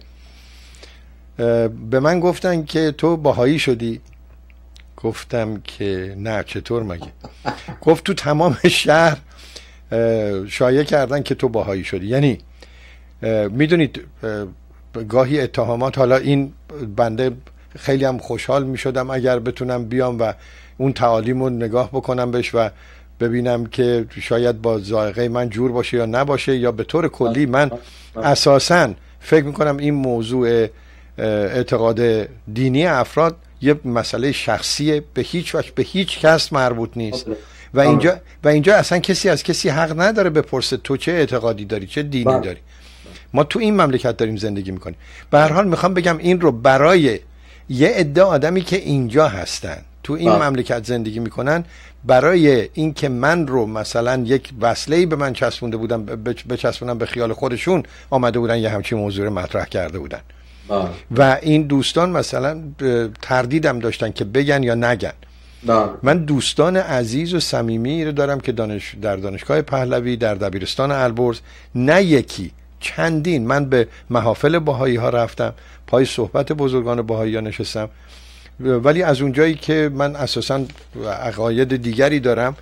به من گفتن که تو بهایی شدی. گفتم که نه، چطور مگه؟ گفت تو تمام شهر شایعه کردن که تو بهایی شدی. یعنی میدونید گاهی اتهامات، حالا این بنده خیلی هم خوشحال میشدم اگر بتونم بیام و اون تعالیمو نگاه بکنم بهش و ببینم که شاید با ذائقه من جور باشه یا نباشه، یا به طور کلی من اساساً فکر میکنم این موضوع اعتقاد دینی افراد یه مسئله شخصیه، به هیچ وجه به هیچ کس مربوط نیست و اینجا اصلا کسی از کسی حق نداره بپرسه تو چه اعتقادی داری، چه دینی داری. ما تو این مملکت داریم زندگی میکنیم. به هر حال میخوام بگم این رو برای یه عده آدمی که اینجا هستن، تو این مملکت زندگی میکنن، برای این که من رو مثلا یک وصله‌ای به من چسبونده بودن، بچسبونن به خیال خودشون، آمده بودن یه همچین موضوع مطرح کرده بودن. و این دوستان مثلا تردیدم داشتن که بگن یا نگن. من دوستان عزیز و صمیمی رو دارم که در دانشگاه پهلوی، در دبیرستان البرز، نه یکی چندین، من به محافل بهایی ها رفتم، پای صحبت بزرگان بهایی ها نشستم، ولی از اونجایی که من اساساً عقاید دیگری دارم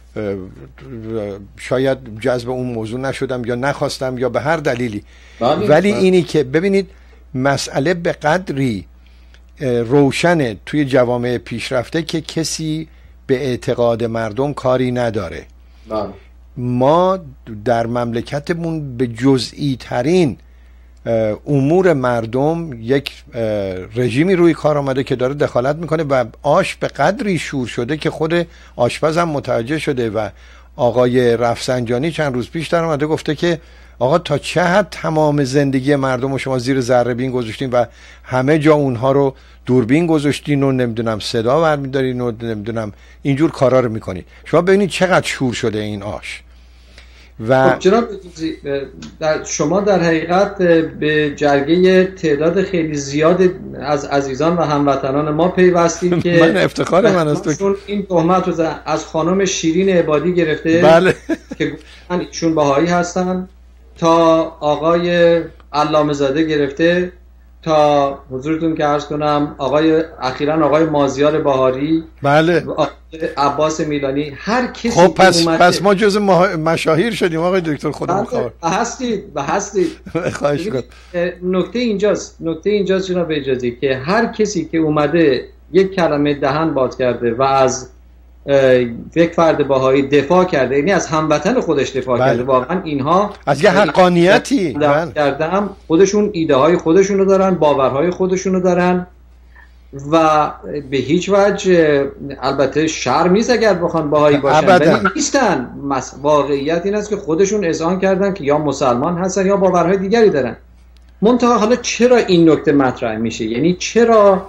شاید جذب اون موضوع نشدم یا نخواستم یا به هر دلیلی. ولی اینی که ببینید مسئله به قدری روشنه توی جوامع پیشرفته که کسی به اعتقاد مردم کاری نداره. ما در مملکتمون به جزئی ترین امور مردم یک رژیمی روی کار آمده که داره دخالت میکنه و آش به قدری شور شده که خود آشپز هم متوجه شده و آقای رفسنجانی چند روز پیش در اومده گفته که آقا تا چه حد تمام زندگی مردم رو شما زیر ذره بین گذاشتین و همه جا اونها رو دوربین گذاشتین و نمیدونم صدا برمیدارین و نمیدونم اینجور کارا رو میکنین. شما ببینید چقدر شور شده این آش. و جناب شما در حقیقت به جرگه تعداد خیلی زیاد از عزیزان و هموطنان ما پیوستید که من افتخار من است چون این تهمت رو از خانم شیرین عبادی گرفته بله. که گفتن ایشون بهایی هستن، تا آقای علامه زاده گرفته، تا حضورتون که عرض کنم اخیراً آقای مازیار بهاری، بله، عباس میلانی، هر کسی خب پس ما جز مشاهیر شدیم آقای دکتر. خودمون خبر هستید خواهش کنم. نکته اینجاست جناب اجازی که هر کسی که اومده یک کلمه دهن باز کرده و از یک فرد بهایی دفاع کرده، یعنی از هموطن خودش دفاع کرده، واقعا اینها از یه حقانیتی کردم. خودشون ایده های خودشونو دارن، باورهای خودشونو دارن و به هیچ وجه البته شرم نیست اگر بخوان بهایی باشن، ولی نیستن. واقعیت این است که خودشون اذعان کردن که یا مسلمان هستن یا باورهای دیگری دارن. منتها حالا چرا این نکته مطرح میشه؟ یعنی چرا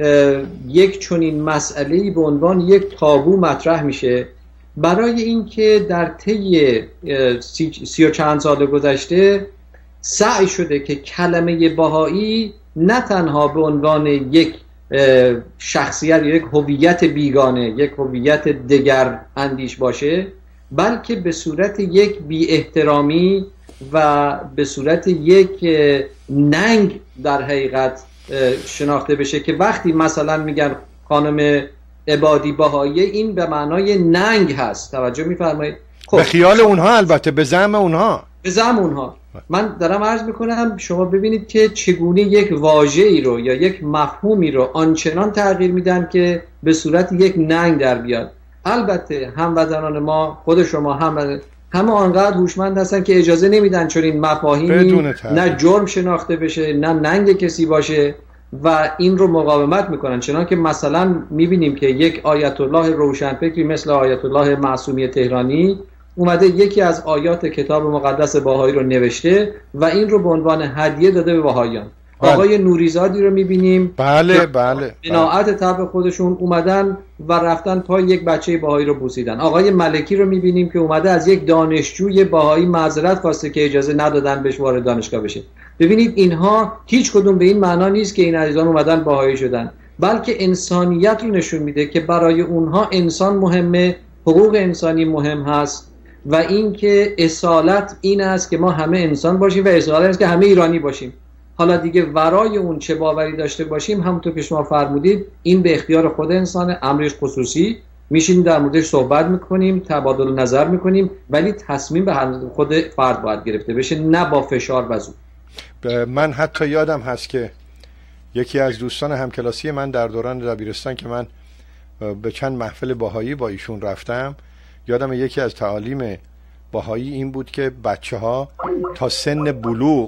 یک چنین مسئله‌ای به عنوان یک تابو مطرح میشه؟ برای اینکه در طی 30 و چند سال گذشته سعی شده که کلمه بهایی نه تنها به عنوان یک شخصیت، یک هویت بیگانه، یک هویت دگر اندیش باشه، بلکه به صورت یک بی احترامی و به صورت یک ننگ در حقیقت شناخته بشه، که وقتی مثلا میگن خانم عبادی بهایی، این به معنای ننگ هست. توجه میفرمایید؟ خب به خیال اونها، البته به زعم اونها، به زعم اونها. من دارم عرض میکنم شما ببینید که چگونه یک واژه‌ای رو یا یک مفهومی رو آنچنان تغییر میدن که به صورت یک ننگ در بیاد. البته هموطنان ما، خود شما همه آنقدر هوشمند هستن که اجازه نمیدن چون این مفاهیمی نه جرم شناخته بشه نه ننگ کسی باشه و این رو مقاومت میکنن. چنان که مثلا میبینیم که یک آیت الله روشنفکری مثل آیت الله معصومی تهرانی اومده یکی از آیات کتاب مقدس بهایی رو نوشته و این رو به عنوان هدیه داده به بهاییان. آقای نوریزادی رو میبینیم بله قناعت طبع خودشون اومدن و رفتن پای یک بچه بهایی رو بوسیدن. آقای ملکی رو میبینیم که اومده از یک دانشجوی بهایی معذرت خواسته که اجازه ندادن بهش وارد دانشگاه بشه. ببینید اینها هیچ کدوم به این معنا نیست که این عزیزان اومدن بهایی شدن، بلکه انسانیت رو نشون میده که برای اونها انسان مهمه، حقوق انسانی مهم هست و اینکه اصالت این است که ما همه انسان باشیم و اصالت است که همه ایرانی باشیم. حالا دیگه ورای اون چه باوری داشته باشیم، همونطور که شما فرمودید، این به اختیار خود انسانه، امرش خصوصی، میشیم در موردش صحبت میکنیم، تبادل نظر میکنیم، ولی تصمیم به خود فرد باید گرفته بشه، نه با فشار و زور. من حتی یادم هست که یکی از دوستان همکلاسی من در دوران دبیرستان که من به چند محفل بهایی با ایشون رفتم، یادم یکی از تعالیم بهایی این بود که بچه ها تا سن بلوغ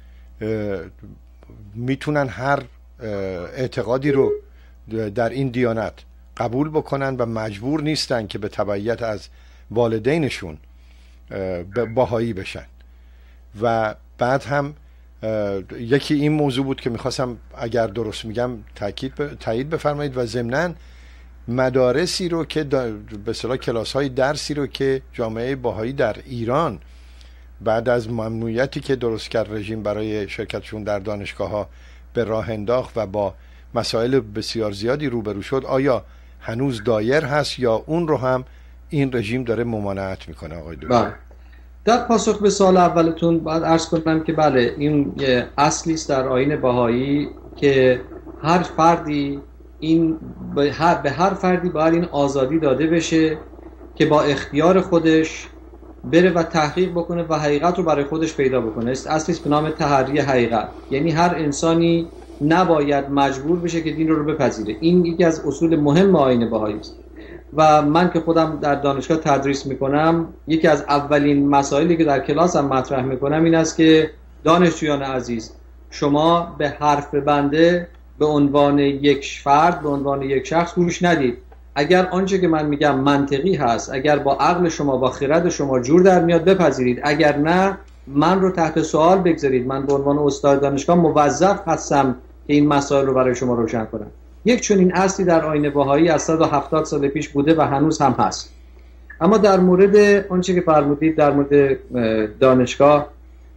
میتونن هر اعتقادی رو در این دیانت قبول بکنن و مجبور نیستن که به تبعیت از والدینشون بهایی بشن. و بعد هم یکی این موضوع بود که میخواستم اگر درست میگم تایید بفرمایید، و ضمناً مدارسی رو که به اصطلاح کلاس‌های درسی رو که جامعه بهایی در ایران بعد از ممنوعیتی که درست کرد رژیم برای شرکتشون در دانشگاه‌ها به راه انداخت و با مسائل بسیار زیادی روبرو شد، آیا هنوز دایر هست یا اون رو هم این رژیم داره ممانعت میکنه؟ آقای دکتر، در پاسخ به سوال اولتون باید عرض کنم که بله، این اصلی است در آیین بهایی که هر فردی به هر فردی باید این آزادی داده بشه که با اختیار خودش بره و تحقیق بکنه و حقیقت رو برای خودش پیدا بکنه. اصلی به نام تحری حقیقت، یعنی هر انسانی نباید مجبور بشه که دین رو بپذیره. این یکی از اصول مهم آیین بهایی است و من که خودم در دانشگاه تدریس میکنم، یکی از اولین مسائلی که در کلاسم مطرح میکنم این است که دانشجویان عزیز، شما به حرف بنده به عنوان یک فرد، به عنوان یک شخص گوش ندید. اگر آنچه که من میگم منطقی هست، اگر با عقل شما، با خرد شما جور در میاد، بپذیرید، اگر نه من رو تحت سوال بگذارید. من به عنوان استاد دانشگاه موظف هستم که این مسائل رو برای شما روشن کنم. یک چنین اصلی در آیین بهایی از 170 سال پیش بوده و هنوز هم هست. اما در مورد آنچه که فرمودید در مورد دانشگاه،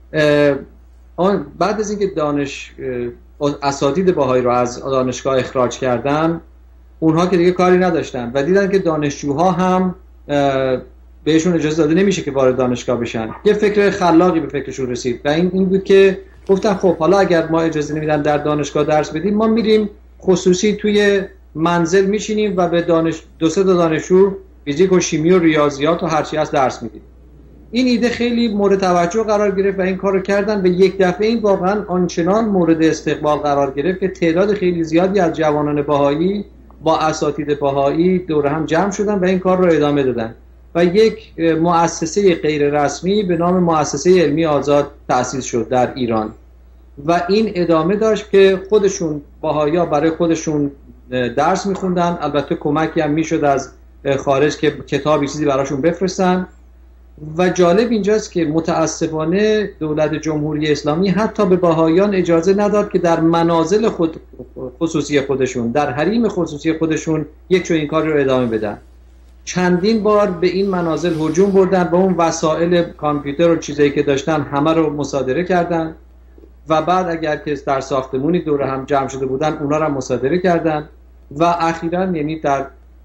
بعد از اینکه اساتید بهایی رو از دانشگاه اخراج کردن، اونها که دیگه کاری نداشتن و دیدن که دانشجوها هم بهشون اجازه داده نمیشه که وارد دانشگاه بشن. یه فکر خلاقی به فکرشون رسید و این بود که گفتن خب حالا اگر ما اجازه نمیدن در دانشگاه درس بدیم، ما میریم خصوصی توی منزل میشینیم و به دو سه دانشجو فیزیک و شیمی و ریاضیات و هر چی هست درس میدیم. این ایده خیلی مورد توجه قرار گرفت و این کارو کردن. به یک دفعه این واقعا آنچنان مورد استقبال قرار گرفت که تعداد خیلی زیادی از جوانان بهایی با اساتید بهایی دور هم جمع شدن و این کار رو ادامه دادن و یک مؤسسه غیر رسمی به نام مؤسسه علمی آزاد تأسیس شد در ایران و این ادامه داشت که خودشون بهایی‌ها برای خودشون درس می‌خوندن. البته کمکی هم میشد از خارج که کتابی چیزی براشون بفرستن و جالب اینجاست که متاسفانه دولت جمهوری اسلامی حتی به بهائیان اجازه نداد که در منازل خصوصی خودشون، در حریم خصوصی خودشون یک چنین کاری رو ادامه بدن. چندین بار به این منازل هجوم بردن، با اون وسایل کامپیوتر و چیزایی که داشتن همه رو مصادره کردن و بعد اگر که در ساختمونی دور هم جمع شده بودن اونا رو مصادره کردن و اخیراً یعنی در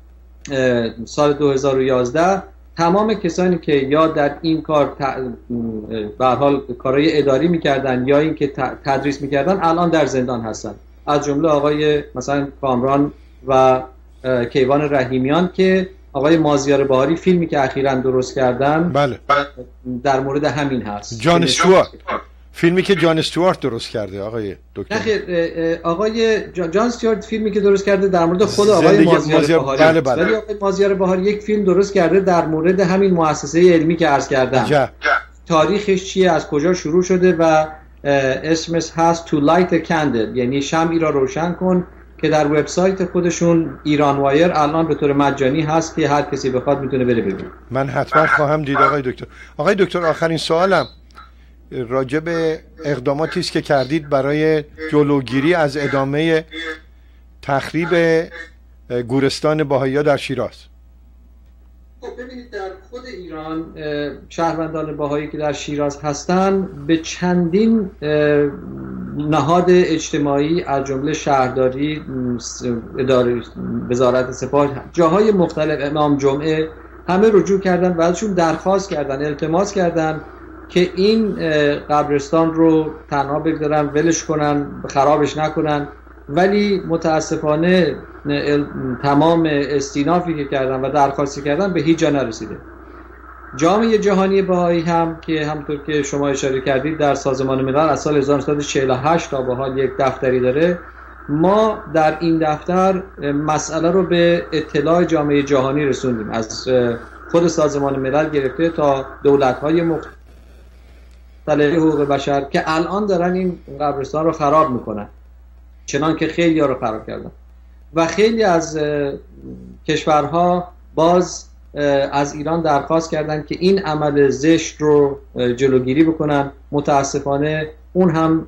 سال 2011 تمام کسانی که یا در این کار به هر حال کارهای اداری میکردن یا این که تدریس میکردن الان در زندان هستن، از جمله آقای مثلا کامران و کیوان رحیمیان که آقای مازیار بهاری فیلمی که اخیراً درست کردن بله در مورد همین هست. جان استوارت، فیلمی که جان استوارت درست کرده آقای دکتر. نه آقای جان استوارت فیلمی که درست کرده در مورد خود آقای مازیار بهاری. بله. ولی آقای مازیار بهاری یک فیلم درست کرده در مورد همین مؤسسه علمی که عرض کردم. تاریخش چیه، از کجا شروع شده و اسمش هست To Light a Candle، یعنی شمعی را روشن کن، که در وبسایت خودشون ایران وایر الان به طور مجانی هست که هر کسی بخواد میتونه بره ببینه. من حتما خواهم دید آقای دکتر. آقای دکتر آخرین سوالم راجع به اقداماتی است که کردید برای جلوگیری از ادامه تخریب گورستان بهائی‌ها در شیراز. خب ببینید در خود ایران شهروندان بهایی که در شیراز هستن به چندین نهاد اجتماعی از جمله شهرداری، اداره وزارت سپاه، جاهای مختلف، امام جمعه، همه رجوع کردن و ازشون درخواست کردن، التماس کردن که این قبرستان رو تنها بگذارن، ولش کنن، خرابش نکنن. ولی متاسفانه تمام استینافی که کردن و درخواستی کردن به هیچ جا نرسیده. جامعه جهانی بهایی هم که همطور که شما اشاره کردید در سازمان ملل از سال 1948 تا به حال یک دفتری داره. ما در این دفتر مسئله رو به اطلاع جامعه جهانی رسوندیم، از خود سازمان ملل گرفته تا دولت‌های مختلف حقوق بشر که الان دارن این قبرستان رو خراب میکنن، چنان که خیلی ها رو خراب کردن و خیلی از کشورها باز از ایران درخواست کردن که این عمل زشت رو جلوگیری بکنن. متاسفانه اون هم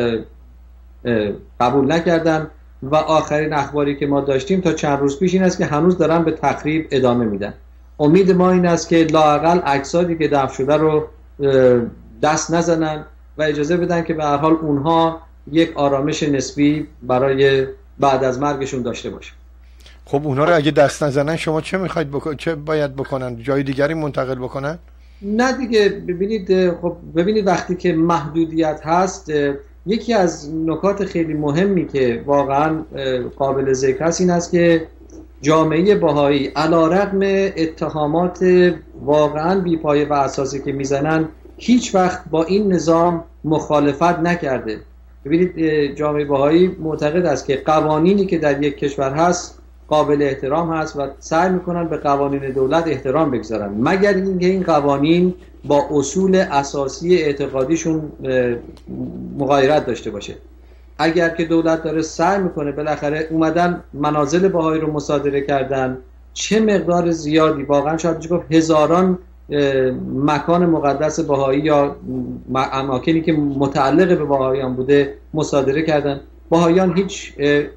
قبول نکردن و آخرین اخباری که ما داشتیم تا چند روز پیش این است که هنوز دارن به تخریب ادامه میدن. امید ما این است که لااقل اجسادی که دفن شده رو دست نزنن و اجازه بدن که به هر حال اونها یک آرامش نسبی برای بعد از مرگشون داشته باشه. خب اونها رو اگه دست نزنن شما چه میخواید چه باید بکنن؟ جای دیگری منتقل بکنن؟ نه دیگه. ببینید وقتی که محدودیت هست، یکی از نکات خیلی مهمی که واقعا قابل ذکر است این است که جامعه بهایی علیرغم اتهامات واقعا بی‌پایه و اساسی که میزنن هیچ وقت با این نظام مخالفت نکرده. ببینید جامعه بهایی معتقد است که قوانینی که در یک کشور هست قابل احترام هست و سعی میکنن به قوانین دولت احترام بگذارن، مگر اینکه این قوانین با اصول اساسی اعتقادیشون مغایرت داشته باشه. اگر که دولت داره سعی میکنه، بالاخره اومدن منازل بهایی رو مصادره کردن، چه مقدار زیادی، واقعا شاید گفت هزاران مکان مقدس بهایی یا اماکنی که متعلق به بهاییان بوده مصادره کردن. بهاییان هیچ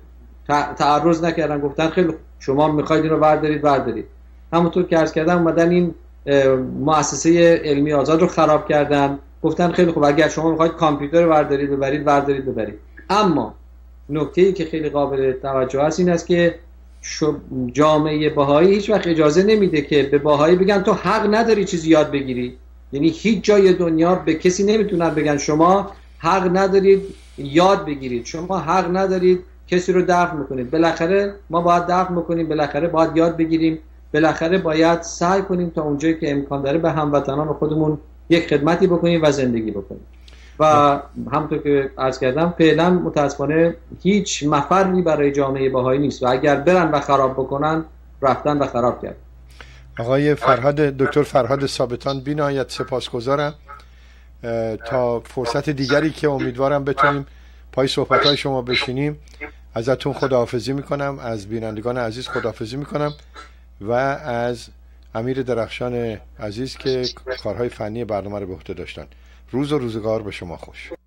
تعرض نکردن، گفتن خیلی شما میخواید این رو بردارید. همونطور که عرض کردم اومدن این مؤسسه علمی آزاد رو خراب کردن، گفتن خیلی خوب اگر شما میخواید کامپیوتر رو بردارید. اما نکته‌ای که خیلی قابل توجه است این است که جامعه بهایی هیچ وقت اجازه نمیده که به بهایی بگن تو حق نداری چیزی یاد بگیری. یعنی هیچ جای دنیا به کسی نمیتونن بگن شما حق ندارید یاد بگیرید، شما حق ندارید کسی رو دفن میکنید. بالاخره ما باید دفن بکنیم، بالاخره باید یاد بگیریم، بالاخره باید سعی کنیم تا اونجایی که امکان داره به هموطنان خودمون یک خدمتی بکنیم و زندگی بکنیم. و همونطور که عرض کردم فعلا متاسفانه هیچ مفری برای جامعه بهایی نیست و اگر برن و خراب بکنن رفتن و خراب کرد. آقای دکتر فرهاد ثابتان بی‌نهایت سپاسگزارم. تا فرصت دیگری که امیدوارم بتونیم پای صحبت‌های شما بشینیم ازتون خداحافظی میکنم، از بینندگان عزیز خداحافظی میکنم و از امیر درخشان عزیز که کارهای فنی برنامه رو به عهده داشتن. روز و روزگار به شما خوش.